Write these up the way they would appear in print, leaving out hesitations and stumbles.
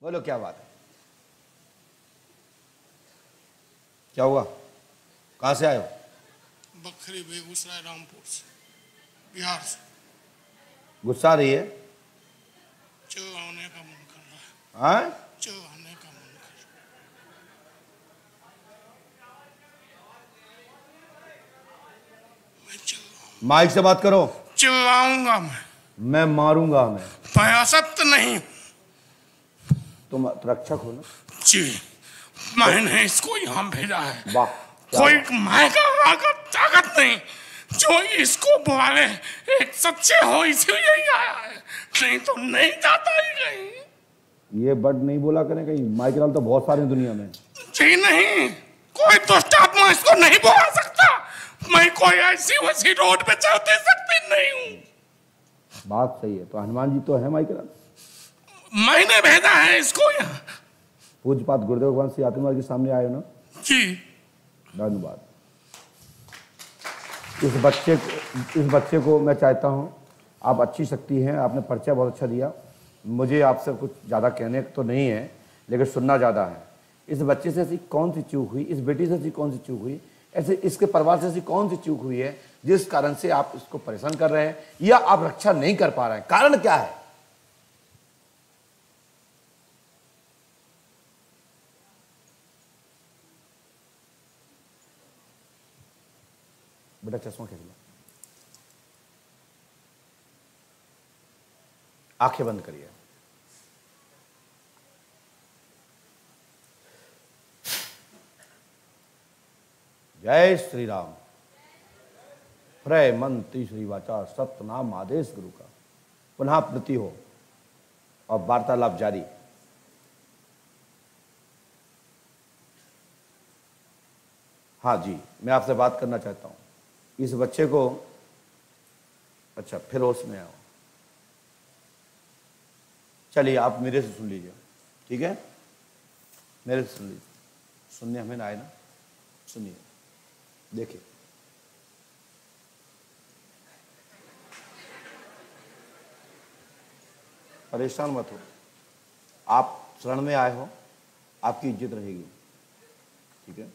बोलो क्या बात है, क्या हुआ, कहां से आए हो? बखरी, बेगूसराय, रामपुर से, बिहार से। गुस्सा आ रही है? आने का मन कर रहा है। हाँ? आने का मन कर रहा है। माइक से बात करो। चिल्लाऊंगा मैं मारूंगा। मैं प्रयासत नहीं। तुम रक्षक हो ना? जी, मैंने इसको यहाँ भेजा है। वाह, कोई महंगा ताकत नहीं जो इसको बुलावे। एक सच्चे हो इसलिए ही आया है, नहीं तो नहीं जाता ही कहीं। ये बर्ड नहीं बोला करें कहीं, माइक लाल तो बहुत सारे दुनिया में। जी नहीं, कोई दुष्ट आत्मा इसको नहीं बुला सकता। मैं कोई ऐसी वैसी रोड पे चलते सकती नहीं हूँ। बात सही है, तो हनुमान जी तो है माइक लाल। मैंने भेजा है इसको यहाँ। पूज्यपात गुरुदेव भगवान श्री आत्मा के सामने आए हो ना? जी धन्यवाद। इस बच्चे को मैं चाहता हूं, आप अच्छी शक्ति हैं, आपने परिचय बहुत अच्छा दिया। मुझे आपसे कुछ ज़्यादा कहने तो नहीं है, लेकिन सुनना ज़्यादा है। इस बच्चे से ऐसी कौन सी चूक हुई, इस बेटी से ऐसी कौन सी चूक हुई, ऐसे इसके परिवार से ऐसी कौन सी चूक हुई है जिस कारण से आप इसको परेशान कर रहे हैं या आप रक्षा नहीं कर पा रहे हैं? कारण क्या है? बेटा चश्मा खेल लो, आंखें बंद करिए। जय श्री राम। प्रय मंत्री श्री वाचा सतनाम आदेश गुरु का। पुनः प्रति हो और वार्तालाप जारी। हाँ जी, मैं आपसे बात करना चाहता हूं। इस बच्चे को, अच्छा फिर होश में आओ। चलिए आप मेरे से सुन लीजिए, ठीक है? मेरे से सुन लीजिए। सुनने हमें ना आए ना? सुनिए, देखिए। परेशान मत हो, आप शरण में आए हो, आपकी इज्जत रहेगी, ठीक है?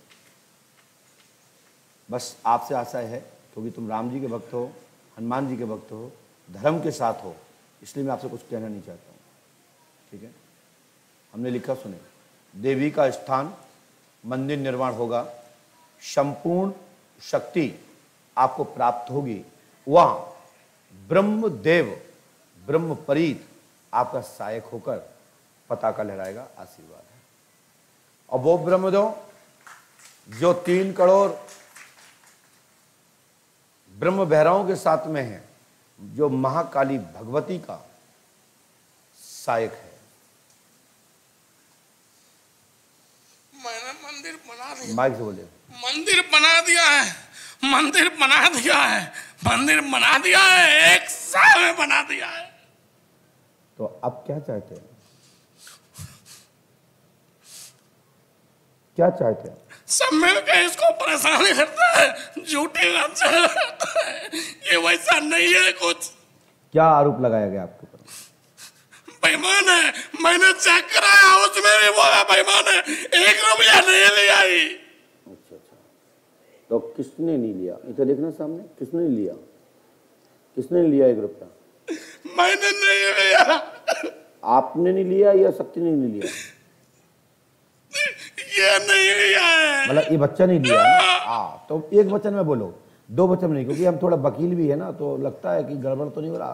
बस आपसे आशा है, क्योंकि तुम राम जी के भक्त हो, हनुमान जी के भक्त हो, धर्म के साथ हो, इसलिए मैं आपसे कुछ कहना नहीं चाहता हूँ, ठीक है? हमने लिखा, सुने। देवी का स्थान मंदिर निर्माण होगा, संपूर्ण शक्ति आपको प्राप्त होगी। वहां ब्रह्मदेव ब्रह्मपरीत आपका सहायक होकर पताका लहराएगा। आशीर्वाद है। और वो ब्रह्मदेव जो 3 करोड़ ब्रह्म भैरवों के साथ में है, जो महाकाली भगवती का सहायक है। मैंने मंदिर बना दिया। माइक से बोले। मंदिर बना दिया है, मंदिर बना दिया है, मंदिर बना दिया है, 1 साल में बना दिया है। तो अब क्या चाहते हैं? क्या चाहते हैं? सब मिलकर इसको परेशानी करता है, झूठी बात चलाता है। ये वैसा नहीं है कुछ। क्या आरोप लगाया गया आपके ऊपर? बेईमान है। मैंने चेक कराया, उसमें भी बोला बेईमान है, 1 रुपया नहीं लिया ही। अच्छा, तो किसने नहीं लिया? इधर देखना सामने, किसने लिया? किसने लिया 1 रुपया? मैंने नहीं लिया। आपने नहीं लिया या शक्ति ने नहीं लिया? ये नहीं लिया है। मतलब ये बच्चा नहीं लिया? हाँ, तो एक वचन में बोलो, 2 वचन में नहीं, क्योंकि हम थोड़ा वकील भी है ना, तो लगता है कि गड़बड़ तो नहीं हो रहा।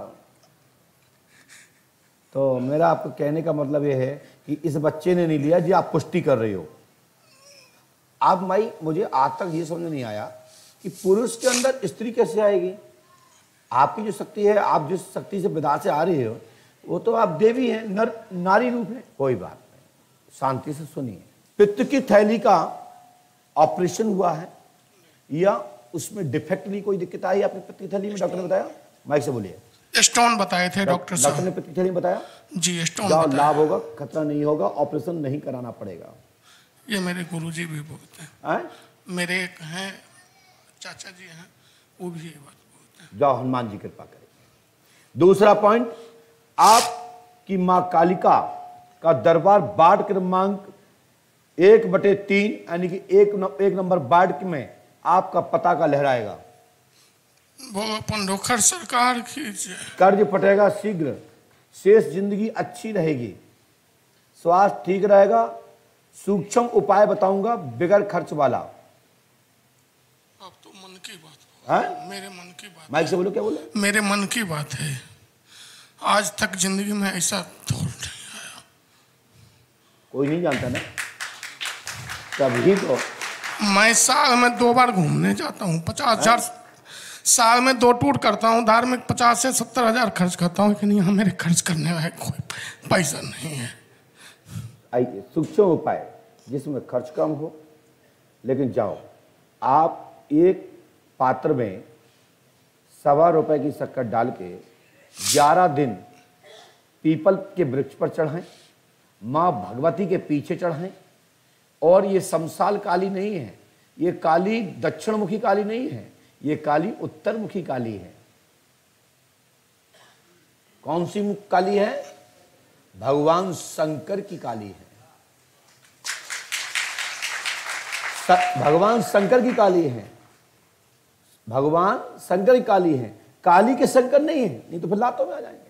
तो मेरा आपको कहने का मतलब ये है कि इस बच्चे ने नहीं लिया जी, आप पुष्टि कर रही हो। आप माई, मुझे आज तक ये समझ नहीं आया कि पुरुष के अंदर स्त्री कैसे आएगी? आपकी जो शक्ति है, आप जिस शक्ति से विदा से आ रही हो, वो तो आप देवी हैं, नारी रूप है। कोई बात नहीं, शांति से सुनिए। पित्त की थैली का ऑपरेशन हुआ है या उसमें डिफेक्टली कोई दिक्कत आई आपकी पित्त की थैली में? डॉक्टर ने बताया? माइक से बोलिए। स्टोन बताए थे डॉक्टर साहब। डॉक्टर ने पित्त की थैली में बताया? जी, स्टोन बताया। लाभ होगा, खतरा नहीं होगा, ऑपरेशन नहीं कराना पड़ेगा। ये मेरे गुरुजी भी बोलते हैं। मेरे एक हैं चाचा जी हैं, वो भी ये बात बोलते हैं। जाओ, हनुमान जी कृपा करें। दूसरा पॉइंट, आपकी माँ कालिका का दरबार वार्ड क्रमांक 1/3 यानी कि एक नंबर वार्ड में आपका पताका लहराएगा। वो अपन रोखर सरकार कीजिए। कर्ज फटेगा शीघ्र, शेष जिंदगी अच्छी रहेगी, स्वास्थ्य ठीक रहेगा, सूक्ष्म उपाय बताऊंगा बगैर खर्च वाला। अब तो मन की बात है? मेरे मन की बात। माइक से बोलो, क्या बोले? मेरे मन की बात है। आज तक जिंदगी में ऐसा दौर नहीं आया। कोई नहीं जानता ना, कभी तो मैं साल में 2 बार घूमने जाता हूँ, 50,000 साल में 2 टूर करता हूँ धार्मिक, 50 से 70 हजार खर्च करता हूँ, लेकिन यहाँ मेरे खर्च करने वाला कोई पैसा नहीं है। आइए, सूक्ष्म उपाय जिसमें खर्च कम हो, लेकिन जाओ आप एक पात्र में ₹1.25 की शक्कर डाल के 11 दिन पीपल के वृक्ष पर चढ़ाएं, माँ भगवती के पीछे चढ़ाएं। और ये समसाल काली नहीं है, ये काली दक्षिण मुखी काली नहीं है, ये काली उत्तर मुखी काली है। कौन सी मुख काली है? भगवान शंकर की काली है। भगवान शंकर की काली है, भगवान शंकर की काली है, काली के शंकर नहीं है, नहीं तो फिर लातों में आ जाएंगे।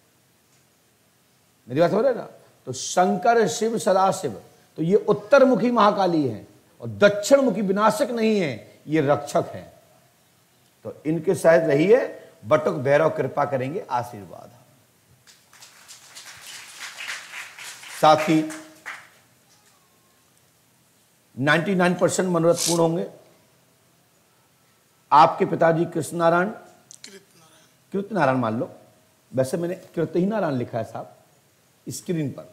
मेरी बात हो रही है ना? तो शंकर शिव सदाशिव, तो ये उत्तर मुखी महाकाली है और दक्षिण मुखी विनाशक नहीं है, ये रक्षक है। तो इनके साथ रहिए, बटुक भैरव कृपा करेंगे, आशीर्वाद। साथ ही 99% मनोरथ पूर्ण होंगे। आपके पिताजी कृष्ण नारायण, कृत नारायण मान लो, वैसे मैंने कृत ही नारायण लिखा है साहब स्क्रीन पर।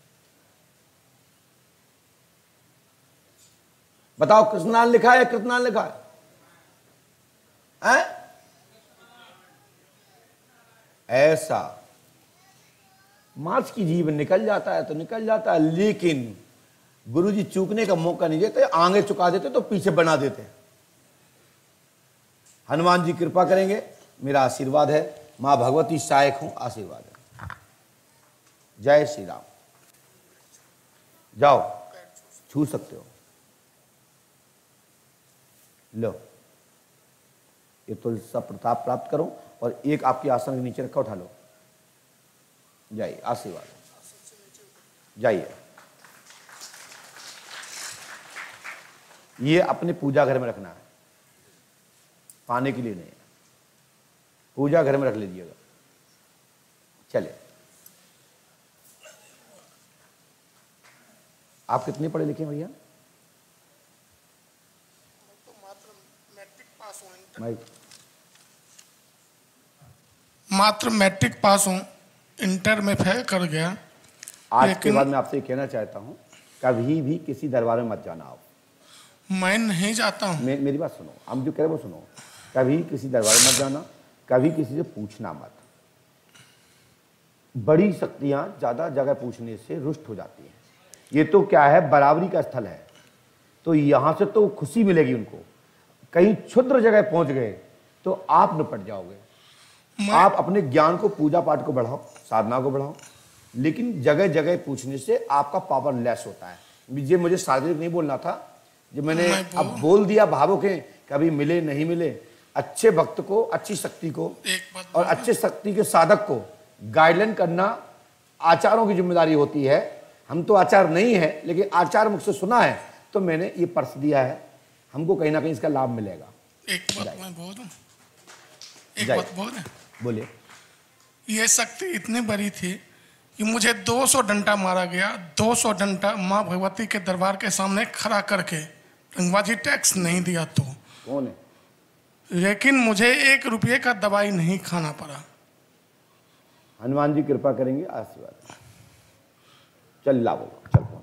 बताओ कृष्ण नारायण लिखा है या कृत नारायण लिखा है? ऐसा मार्च की जीवन निकल जाता है तो निकल जाता है, लेकिन गुरुजी चूकने का मौका नहीं देते, आगे चुका देते तो पीछे बना देते। हनुमान जी कृपा करेंगे, मेरा आशीर्वाद है, मां भगवती सहायक हूं, आशीर्वाद है। जय श्री राम। जाओ, छू सकते हो। लो, ये तुलसी सा प्रताप प्राप्त करो और एक आपके आसन के नीचे रखा, उठा लो। जाइए, आशीर्वाद, जाइए। ये अपने पूजा घर में रखना है, पाने के लिए नहीं है, पूजा घर में रख लीजिएगा। चले, आप कितने पढ़े लिखे हैं भैया? मात्र मैट्रिक पास हूं, इंटर में फेल कर गया। आज के बाद मैं आपसे कहना चाहता हूं, कभी भी किसी दरबार में मत जाना। आप, मैं नहीं जाता हूं। मेरी बात सुनो, हम जो कह रहे हैं वो सुनो। कभी किसी दरबार में मत जाना, कभी किसी से पूछना मत। बड़ी शक्तियां ज्यादा जगह पूछने से रुष्ट हो जाती हैं। ये तो क्या है, बराबरी का स्थल है, तो यहां से तो खुशी मिलेगी उनको। कहीं क्षुद्र जगह पहुंच गए तो आप निपट जाओगे। आप अपने ज्ञान को, पूजा पाठ को बढ़ाओ, साधना को बढ़ाओ, लेकिन जगह जगह पूछने से आपका पावर लेस होता है। ये मुझे शारीरिक नहीं बोलना था, जो मैंने अब बोल दिया। भावुक हैं, कभी मिले नहीं मिले, अच्छे भक्त को, अच्छी शक्ति को और अच्छे शक्ति के साधक को गाइडलाइन करना आचारों की जिम्मेदारी होती है। हम तो आचार नहीं है, लेकिन आचार मुझसे सुना है तो मैंने ये पर्स दिया है, हमको कहीं ना कहीं इसका लाभ मिलेगा। एक बात मैं बोल दूं, एक बात बोल रहे, बोलिए। ये शक्ति इतनी बड़ी थी कि मुझे 200 डंडा मारा गया। 200 डंडा माँ भगवती के दरबार के सामने खड़ा करके, रंगबाजी टैक्स नहीं दिया तो। कौन है? लेकिन मुझे 1 रुपये का दवाई नहीं खाना पड़ा। हनुमान जी कृपा करेंगे, आशीर्वाद। चल ला बोलो, चल।